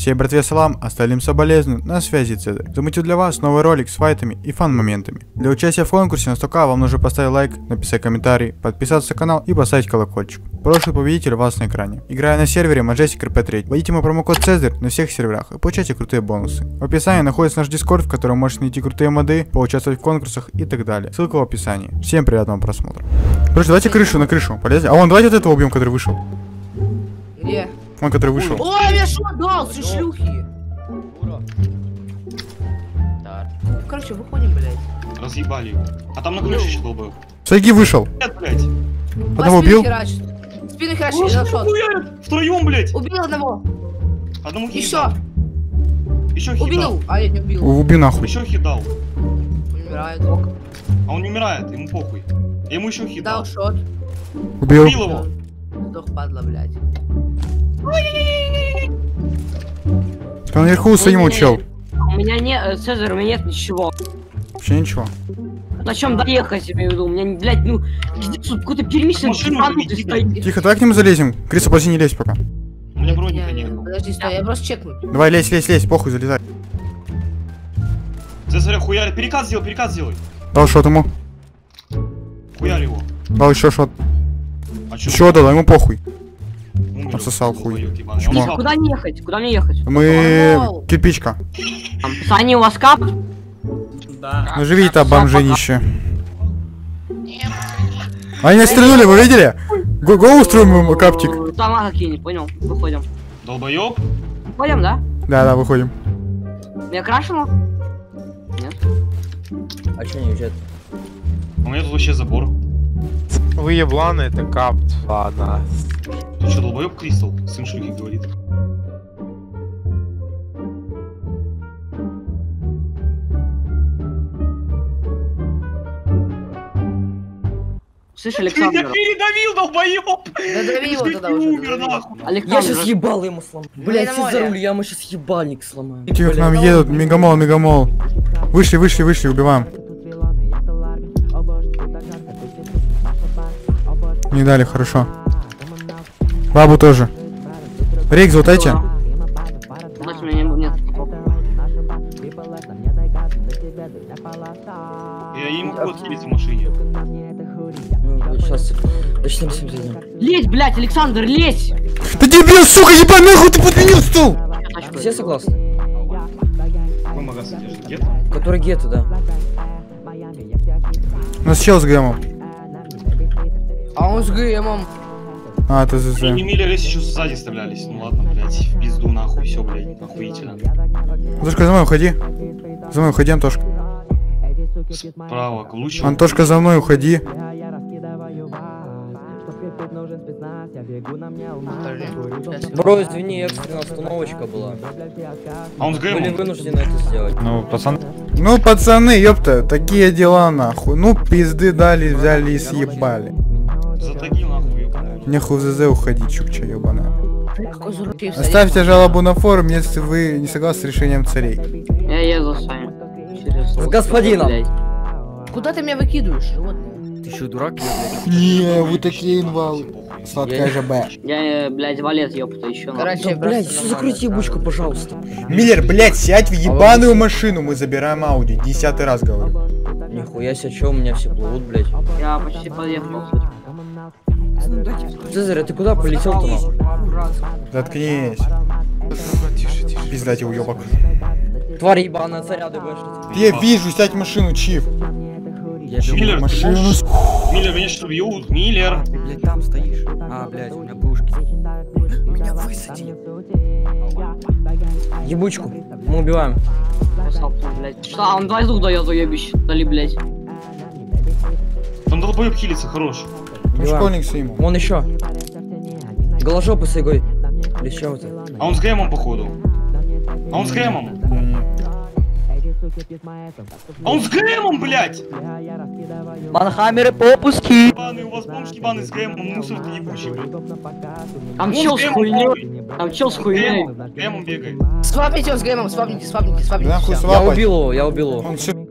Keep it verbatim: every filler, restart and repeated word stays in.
Всей братве салам, остальным соболезную, на связи Цезарь. Замутил для вас новый ролик с файтами и фан-моментами. Для участия в конкурсе на сто ка вам нужно поставить лайк, написать комментарий, подписаться на канал и поставить колокольчик. Прошлый победитель у вас на экране. Играя на сервере Majestic эр пи три. Вводите мой промокод Цезарь на всех серверах и получайте крутые бонусы. В описании находится наш дискорд, в котором можете найти крутые моды, поучаствовать в конкурсах и так далее. Ссылка в описании. Всем приятного просмотра. Короче, давайте крышу на крышу. Полезли. А вон, давайте вот этого убьем, который вышел. Где? Он, который вышел. Ой, я шо дал, все шлюхи. Короче, выходим, блядь. Разъебали его. А там на крыше еще долбоёб. Сайги вышел. Нет, блядь. Одного убил. Спину херачит, я нашел. Втроем, блядь. Убил одного. Одному хит Еще. дал. Еще хит дал. Убил. А, я не убил. Убил нахуй. Еще хит дал. Умирает. А он не умирает, ему похуй. Я ему еще хит Дал дал. шот. Убил. Убил его. Сдох, падла, блядь. Там наверху стоим, чел. У меня нет, Цезарь, у меня нет ничего. Вообще ничего. На чем доехать, я имею в виду? У меня, блядь, ну, пиздец, тут какой-то перемешанный Машину ебанутый заведи, стоит. Тихо, давай к нему залезем. Криса, подожди, не лезь пока. У меня броника Не, не, нет. Подожди, стой, я просто чекну. Давай, лезь, лезь, лезь, похуй, залезай. Цезарь, хуярь, перекат сделай, перекат сделай. Дал шот ему. Хуярь его. Дал еще шот. А чё? Еще дал, ему похуй. Умер, Отсосал хуй. долбоёб ебаный. Чмо. Он Тихо, куда мне ехать? Куда мне ехать? Мы... Погнал. Кирпичка. Там, пацаны, у вас кап? Да. Ну живи там, бомжинище. Они нас стрельнули, вы видели? Го, го устроим ему каптик. Дома какие, понял? Выходим. Долбоёб. Выходим, да? Да, да, выходим. Меня крашено? Нет. А чё не уезжает? У меня тут вообще забор. Вы ебланы, это капт. Ладно. Ты что, долбоёб, Кристал? Сын шлюхи говорит. Слышь, Ты Александр. меня передавил, долбоёб! Да дави его Ты тогда не уже. умер, дави. нахуй. Я Александр. сейчас ебал ему сломаю. Блять, на сядь море. за руль, я ему сейчас ебальник сломаю. Тихо, к нам едут, мегамол, мегамол. Вышли, вышли, вышли, убиваем. Не дали, хорошо. Бабу тоже. Рейк, золотайте. Значит, у меня не- нет. Я ему кот хилить в машине. Ну, сейчас начнем с ним зайдем. Лезь, блядь, Александр, лезь! Да дебил, сука, ебать, нахуй ты подменил стул! Все согласны? Какой магазин держит? Гет? Который гетто, да. У нас чел с гэмом. А он с ГМом. А, это И ЗЗ. Миллер еще сзади вставлялись. Ну ладно, блядь, в пизду нахуй, все, блядь, охуительно. Антошка, за мной уходи. За мной уходи, Антошка. Справа, к лучу. Антошка, за мной уходи. Бро, извини, экстренная остановочка была. А он с Были ГМом. вынуждены это сделать. Ну, пацан. Ну, пацаны, ёпта, такие дела, нахуй. Ну, пизды дали, взяли и съебали. Затаги нахуй, ёбаный. Нехуй в ЗЗ уходить, чукча ёбаная. Какой зурки в Оставьте жалобу на форум, если вы не согласны с решением царей. Я еду с вами. Через- С господином. Блядь. Куда ты меня выкидываешь, животное? Ты что, дурак, я, Не, вы такие инвалы. Сладкая Я- ЖБ. Я, э, блядь, валет, ёпта, еще Короче, блядь? Да, блядь, просто все закройте нормально, ебучку, сразу. пожалуйста. Миллер, блядь, сядь в ебаную машину, мы забираем Ауди. Десятый раз говорю. Нихуя себе, чё у меня все плывут, блядь. Я почти подъехал. Цезарь, а ты куда полетел-то нахуй? Заткнись. Тише, тише. Пиздать, уёбок. Тварь ебаная, заряды будешь. Я вижу, сядь в машину, Чиф. Я Миллер, ты Машину. можешь? Миллер, меня что бьют? Миллер. Блять, там стоишь. А, блять, у меня пушки. Меня высади. Ебучку. Мы убиваем. Блядь. Что, а он два звук дает, уебище. Дали, блядь. Там долбоёб хилится, хорош. Там Убиваем. школьник стоим. Вон еще. Голожопы с игой. Или чё это? А он с ГМом, походу. А он с ГМом. А он с ГМом, блядь! Манхаммеры попуски. Ебаный, у вас бомж ебаный с ГМом, мусор ты ебучий, блядь. Там Ну, чел с с ГМом хуйней. похуй. Там чел с С хуйней. ГМом, с ГМом бегает. Свапните его с ГМом, свапните, свапните, свапните. Нахуй всё. Я свапать. убил его, я убил его. Он все